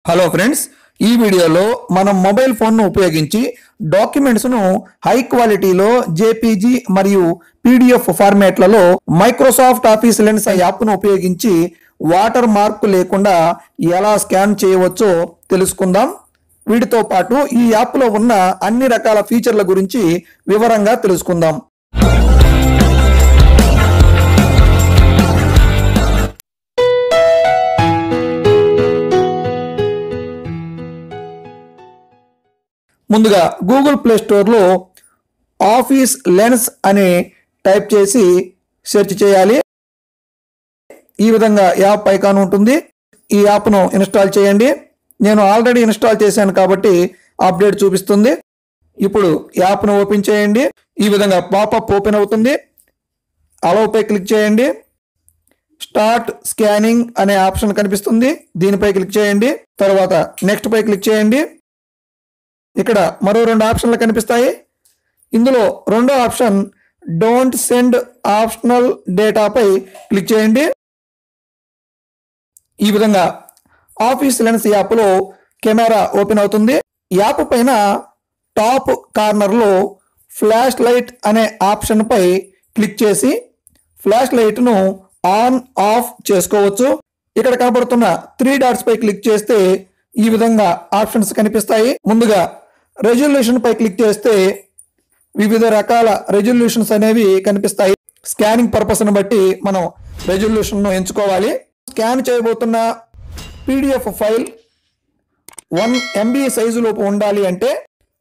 Hello friends, ఈ వీడియోలో మనం మొబైల్ ఫోన్ను ఉపయోగించి డాక్యుమెంట్స్ను హై క్వాలిటీలో జేపీజీ మరియు పీడిఎఫ్ ఫార్మాట్లలో మైక్రోసాఫ్ట్ ఆఫీస్ లెన్స్ యాప్ను ఉపయోగించి వాటర్ మార్క్ లేకుండా ఎలా స్కాన్ చేయవచ్చో తెలుసుకుందాం. వీటితో పాటు ఈ యాప్లో ఉన్న అన్ని రకాల ఫీచర్ల గురించి వివరంగా తెలుసుకుందాం. ముందుగా గూగుల్ ప్లే స్టోర్లో ఆఫీస్ లెన్స్ అని టైప్ చేసి సెర్చ్ చేయాలి. ఈ విధంగా యాప్ ఐకాన్ ఉంటుంది. ఈ యాప్ను ఇన్స్టాల్ చేయండి. నేను ఆల్రెడీ ఇన్స్టాల్ చేశాను కాబట్టి అప్డేట్ చూపిస్తుంది. ఇప్పుడు యాప్ను ఓపెన్ చేయండి. ఈ విధంగా పాపప్ ఓపెన్ అవుతుంది. అలౌపై క్లిక్ చేయండి. స్టార్ట్ స్కానింగ్ అనే ఆప్షన్ కనిపిస్తుంది. దీనిపై క్లిక్ చేయండి. తర్వాత నెక్స్ట్ పై క్లిక్ చేయండి. ఇక్కడ మరో రెండు ఆప్షన్లు కనిపిస్తాయి. ఇందులో రెండో ఆప్షన్ డోంట్ సెండ్ ఆప్షనల్ డేటాపై క్లిక్ చేయండి. ఈ విధంగా ఆఫీస్ లెన్స్ యాప్లో కెమెరా ఓపెన్ అవుతుంది. యాప్ పైన టాప్ కార్నర్లో ఫ్లాష్ లైట్ అనే ఆప్షన్పై క్లిక్ చేసి ఫ్లాష్ లైట్ను ఆన్ ఆఫ్ చేసుకోవచ్చు. ఇక్కడ కనబడుతున్న 3 డాట్స్ పై క్లిక్ చేస్తే ఈ విధంగా ఆప్షన్స్ కనిపిస్తాయి. ముందుగా రెజల్యూషన్ పై క్లిక్ చేస్తే వివిధ రకాల రెజల్యూషన్స్ అనేవి కనిపిస్తాయి. స్కానింగ్ పర్పస్ను బట్టి మనం రెజల్యూషన్ను ఎంచుకోవాలి. స్కాన్ చేయబోతున్న పీడిఎఫ్ ఫైల్ 1 MB సైజులోపు ఉండాలి అంటే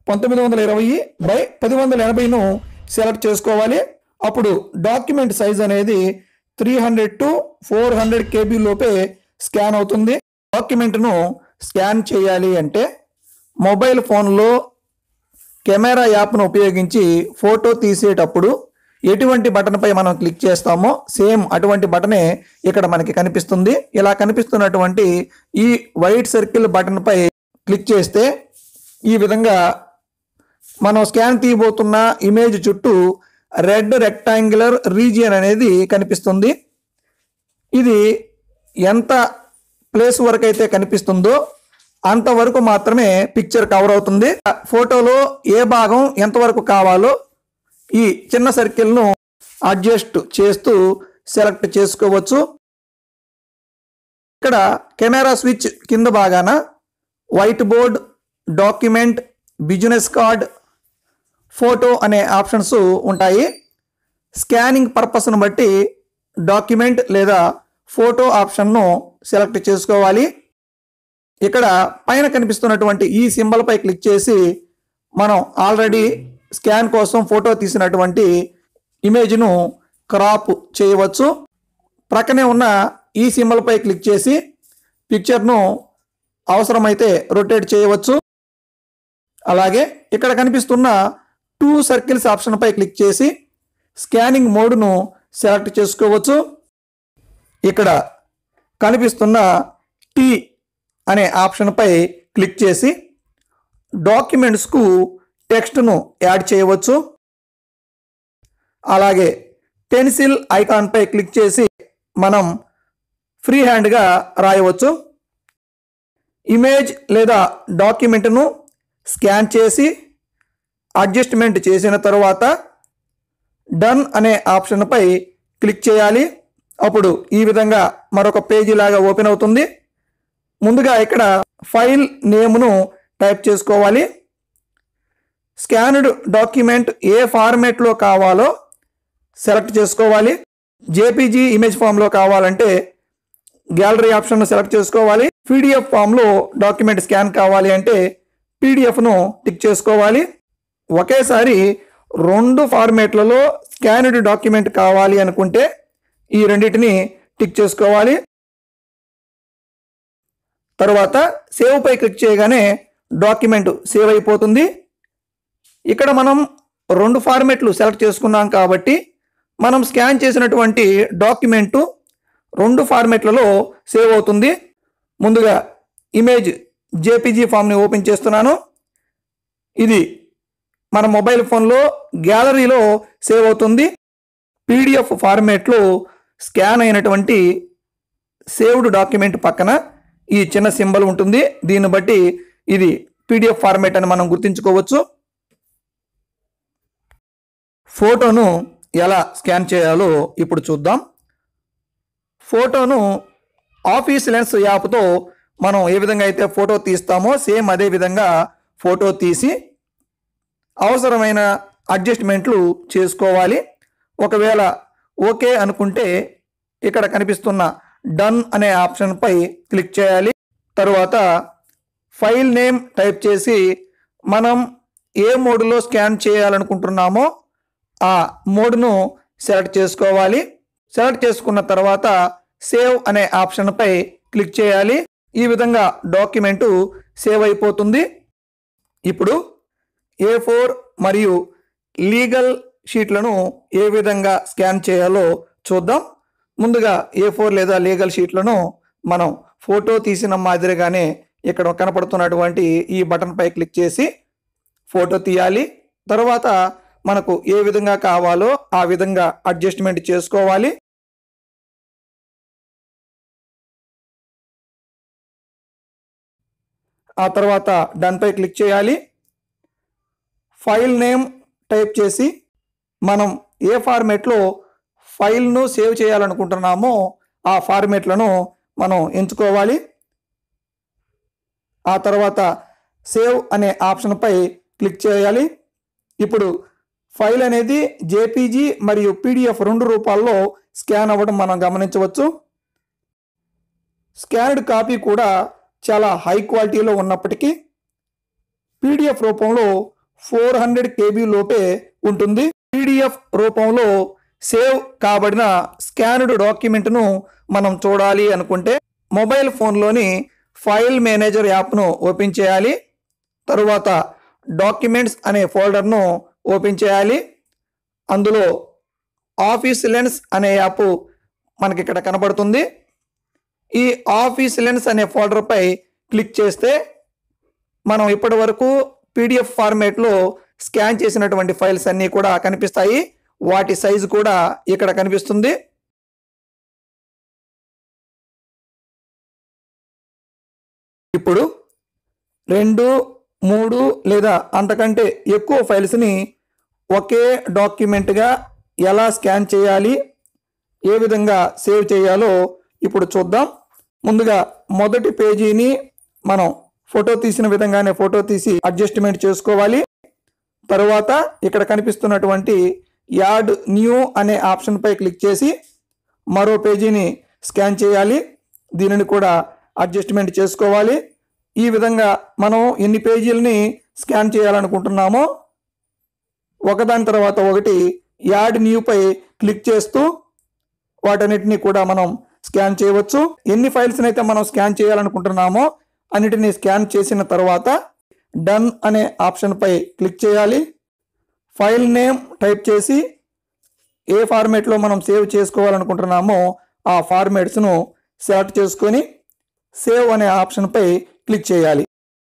1920x1080ను సెలెక్ట్ చేసుకోవాలి. అప్పుడు డాక్యుమెంట్ సైజ్ అనేది 300 to 400 KB లోపే స్కాన్ అవుతుంది. డాక్యుమెంట్ను స్కాన్ చేయాలి అంటే మొబైల్ ఫోన్లో కెమెరా యాప్ను ఉపయోగించి ఫోటో తీసేటప్పుడు ఎటువంటి బటన్పై మనం క్లిక్ చేస్తామో సేమ్ అటువంటి బటనే ఇక్కడ మనకి కనిపిస్తుంది. ఇలా కనిపిస్తున్నటువంటి ఈ వైట్ సర్కిల్ బటన్పై క్లిక్ చేస్తే ఈ విధంగా మనం స్కాన్ తీయబోతున్న ఇమేజ్ చుట్టూ రెడ్ రెక్టాంగులర్ రీజియన్ అనేది కనిపిస్తుంది. ఇది ఎంత ప్లేస్ వరకు అయితే కనిపిస్తుందో అంతవరకు మాత్రమే పిక్చర్ కవర్ అవుతుంది. ఫోటోలో ఏ భాగం ఎంతవరకు కావాలో ఈ చిన్న సర్కిల్ను అడ్జస్ట్ చేస్తూ సెలెక్ట్ చేసుకోవచ్చు. ఇక్కడ కెమెరా స్విచ్ కింద భాగాన white board, document, business card, photo అనే ఆప్షన్స్ ఉంటాయి. స్కానింగ్ పర్పస్ను బట్టి డాక్యుమెంట్ లేదా ఫోటో ఆప్షన్ను సెలెక్ట్ చేసుకోవాలి. ఇక్కడ పైన కనిపిస్తున్నటువంటి ఈ సింబల్ పై క్లిక్ చేసి మనం ఆల్రెడీ స్కాన్ కోసం ఫోటో తీసినటువంటి ఇమేజ్ను క్రాప్ చేయవచ్చు. ప్రక్కనే ఉన్న ఈ సింబల్ పై క్లిక్ చేసి పిక్చర్ను అవసరమైతే రొటేట్ చేయవచ్చు. అలాగే ఇక్కడ కనిపిస్తున్న 2 సర్కిల్స్ ఆప్షన్పై క్లిక్ చేసి స్కానింగ్ మోడ్ను సెలెక్ట్ చేసుకోవచ్చు. ఇక్కడ కనిపిస్తున్న టీ అనే ఆప్షన్పై క్లిక్ చేసి డాక్యుమెంట్స్కు టెక్స్ట్ను యాడ్ చేయవచ్చు. అలాగే పెన్సిల్ ఐకాన్పై క్లిక్ చేసి మనం ఫ్రీ హ్యాండ్గా రాయవచ్చు. ఇమేజ్ లేదా డాక్యుమెంట్ను స్కాన్ చేసి అడ్జస్ట్మెంట్ చేసిన తర్వాత డన్ అనే ఆప్షన్పై క్లిక్ చేయాలి. అప్పుడు ఈ విధంగా మరొక పేజీ లాగా ఓపెన్ అవుతుంది. ముందుగా ఇక్కడ ఫైల్ నేమ్ను టైప్ చేసుకోవాలి. స్కాన్డ్ డాక్యుమెంట్ ఏ ఫార్మేట్లో కావాలో సెలెక్ట్ చేసుకోవాలి. జేపీజీ ఇమేజ్ ఫామ్లో కావాలంటే గ్యాలరీ ఆప్షన్ను సెలెక్ట్ చేసుకోవాలి. పీడిఎఫ్ ఫామ్లో డాక్యుమెంట్ స్కాన్ కావాలి అంటే పీడిఎఫ్ను టిక్ చేసుకోవాలి. ఒకేసారి 2 ఫార్మేట్లలో స్కాన్డ్ డాక్యుమెంట్ కావాలి అనుకుంటే ఈ రెండింటిని టిక్ చేసుకోవాలి. తరువాత సేవ్ పై క్లిక్ చేయగానే డాక్యుమెంట్ సేవ్ అయిపోతుంది. ఇక్కడ మనం 2 ఫార్మేట్లు సెలెక్ట్ చేసుకున్నాం కాబట్టి మనం స్కాన్ చేసినటువంటి డాక్యుమెంటు 2 ఫార్మేట్లలో సేవ్ అవుతుంది. ముందుగా ఇమేజ్ జేపీజీ ఫామ్ని ఓపెన్ చేస్తున్నాను. ఇది మన మొబైల్ ఫోన్లో గ్యాలరీలో సేవ్ అవుతుంది. పీడిఎఫ్ ఫార్మేట్లో స్కాన్ అయినటువంటి సేవ్డ్ డాక్యుమెంట్ పక్కన ఈ చిన్న సింబల్ ఉంటుంది. దీన్ని బట్టి ఇది పీడిఎఫ్ ఫార్మేట్ అని మనం గుర్తించుకోవచ్చు. ఫోటోను ఎలా స్కాన్ చేయాలో ఇప్పుడు చూద్దాం. ఫోటోను ఆఫీస్ లెన్స్ యాప్తో మనం ఏ విధంగా అయితే ఫోటో తీస్తామో సేమ్ అదే విధంగా ఫోటో తీసి అవసరమైన అడ్జస్ట్మెంట్లు చేసుకోవాలి. ఒకవేళ ఓకే అనుకుంటే ఇక్కడ కనిపిస్తున్న డన్ అనే ఆప్షన్పై క్లిక్ చేయాలి. తరువాత ఫైల్ నేమ్ టైప్ చేసి మనం ఏ మోడ్లో స్కాన్ చేయాలనుకుంటున్నామో ఆ మోడ్ను సెలెక్ట్ చేసుకోవాలి. సెలెక్ట్ చేసుకున్న తర్వాత సేవ్ అనే ఆప్షన్పై క్లిక్ చేయాలి. ఈ విధంగా డాక్యుమెంటు సేవ్ అయిపోతుంది. ఇప్పుడు A4 మరియు లీగల్ షీట్లను ఏ విధంగా స్కాన్ చేయాలో చూద్దాం. ముందుగా A4 లేదా లీగల్ షీట్లను మనం ఫోటో తీసిన మాదిరిగానే ఇక్కడ కనపడుతున్నటువంటి ఈ బటన్పై క్లిక్ చేసి ఫోటో తీయాలి. తర్వాత మనకు ఏ విధంగా కావాలో ఆ విధంగా అడ్జస్ట్మెంట్ చేసుకోవాలి. ఆ తర్వాత డన్పై క్లిక్ చేయాలి. ఫైల్ నేమ్ టైప్ చేసి మనం ఏ ఫార్మేట్లో ఫైల్ను సేవ్ చేయాలనుకుంటున్నామో ఆ ఫార్మేట్లను మనం ఎంచుకోవాలి. ఆ తర్వాత సేవ్ అనే ఆప్షన్పై క్లిక్ చేయాలి. ఇప్పుడు ఫైల్ అనేది జేపీజీ మరియు పీడిఎఫ్ 2 రూపాల్లో స్కాన్ అవ్వడం మనం గమనించవచ్చు. స్కాన్డ్ కాపీ కూడా చాలా హై క్వాలిటీలో ఉన్నప్పటికీ పీడిఎఫ్ రూపంలో 400 KB లోపే ఉంటుంది. పీడిఎఫ్ రూపంలో సేవ్ కాబడిన స్కాన్డ్ డాక్యుమెంట్ను మనం చూడాలి అనుకుంటే మొబైల్ ఫోన్లోని ఫైల్ మేనేజర్ యాప్ను ఓపెన్ చేయాలి. తరువాత డాక్యుమెంట్స్ అనే ఫోల్డర్ను ఓపెన్ చేయాలి. అందులో ఆఫీస్ లెన్స్ అనే యాప్ మనకి ఇక్కడ కనబడుతుంది. ఈ ఆఫీస్ లెన్స్ అనే ఫోల్డర్పై క్లిక్ చేస్తే మనం ఇప్పటి వరకు పీడిఎఫ్ ఫార్మేట్లో స్కాన్ చేసినటువంటి ఫైల్స్ అన్నీ కూడా కనిపిస్తాయి. వాటి సైజు కూడా ఇక్కడ కనిపిస్తుంది. ఇప్పుడు 2, 3 లేదా అంతకంటే ఎక్కువ ఫైల్స్ని ఒకే డాక్యుమెంట్గా ఎలా స్కాన్ చేయాలి, ఏ విధంగా సేవ్ చేయాలో ఇప్పుడు చూద్దాం. ముందుగా మొదటి పేజీని మనం ఫోటో తీసిన విధంగానే ఫోటో తీసి అడ్జస్ట్మెంట్ చేసుకోవాలి. తరువాత ఇక్కడ కనిపిస్తున్నటువంటి యాడ్ న్యూ అనే ఆప్షన్పై క్లిక్ చేసి మరో పేజీని స్కాన్ చేయాలి. దీనిని కూడా అడ్జస్ట్మెంట్ చేసుకోవాలి. ఈ విధంగా మనం ఎన్ని పేజీలని స్కాన్ చేయాలనుకుంటున్నామో ఒకదాని తర్వాత ఒకటి యాడ్ న్యూపై క్లిక్ చేస్తూ వాటన్నిటిని కూడా మనం స్కాన్ చేయవచ్చు. ఎన్ని ఫైల్స్ని అయితే మనం స్కాన్ చేయాలనుకుంటున్నామో అన్నిటిని స్కాన్ చేసిన తర్వాత డన్ అనే ఆప్షన్పై క్లిక్ చేయాలి. ఫైల్ నేమ్ టైప్ చేసి ఏ ఫార్మేట్లో మనం సేవ్ చేసుకోవాలనుకుంటున్నామో ఆ ఫార్మేట్స్ను సెలెక్ట్ చేసుకొని సేవ్ అనే ఆప్షన్పై క్లిక్ చేయాలి.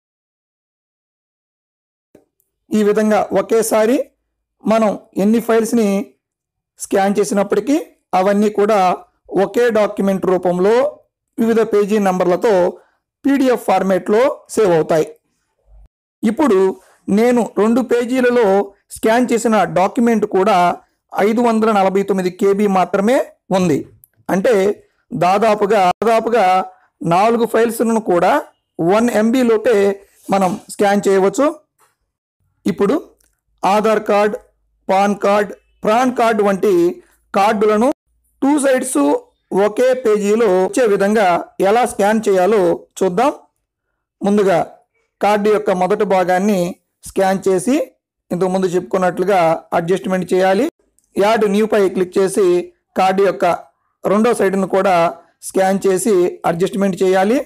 ఈ విధంగా ఒకేసారి మనం ఎన్ని ఫైల్స్ని స్కాన్ చేసినప్పటికీ అవన్నీ కూడా ఒకే డాక్యుమెంట్ రూపంలో వివిధ పేజీ నంబర్లతో పీడిఎఫ్ ఫార్మేట్లో సేవ్ అవుతాయి. ఇప్పుడు నేను 2 పేజీలలో స్కాన్ చేసిన డాక్యుమెంట్ కూడా 549 KB మాత్రమే ఉంది. అంటే దాదాపుగా 4 ఫైల్స్ను కూడా 1 MB లోపే మనం స్కాన్ చేయవచ్చు. ఇప్పుడు Aadhaar card, PAN card, PRAN card వంటి కార్డులను 2 సైడ్స్ ఒకే పేజీలో వచ్చే విధంగా ఎలా స్కాన్ చేయాలో చూద్దాం. ముందుగా కార్డు యొక్క మొదటి భాగాన్ని స్కాన్ చేసి ఇంతకు ముందు చెప్పుకున్నట్లుగా అడ్జస్ట్మెంట్ చేయాలి. యాడ్ న్యూపై క్లిక్ చేసి కార్డు యొక్క రెండో సైడ్ను కూడా స్కాన్ చేసి అడ్జస్ట్మెంట్ చేయాలి.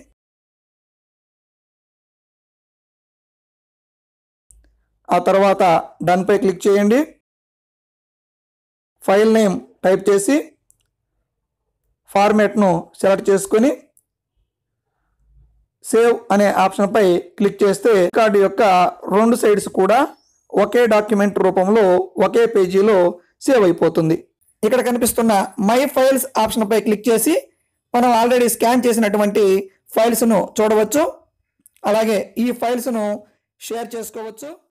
ఆ తర్వాత డన్పై క్లిక్ చేయండి. ఫైల్ నేమ్ టైప్ చేసి ఫార్మేట్ను సెలెక్ట్ చేసుకొని సేవ్ అనే ఆప్షన్పై క్లిక్ చేస్తే కార్డు యొక్క 2 సైడ్స్ కూడా ఒకే డాక్యుమెంట్ రూపంలో ఒకే పేజీలో సేవ్ అయిపోతుంది. ఇక్కడ కనిపిస్తున్న మై ఫైల్స్ ఆప్షన్పై క్లిక్ చేసి మనం ఆల్రెడీ స్కాన్ చేసినటువంటి ఫైల్స్ను చూడవచ్చు. అలాగే ఈ ఫైల్స్ను షేర్ చేసుకోవచ్చు.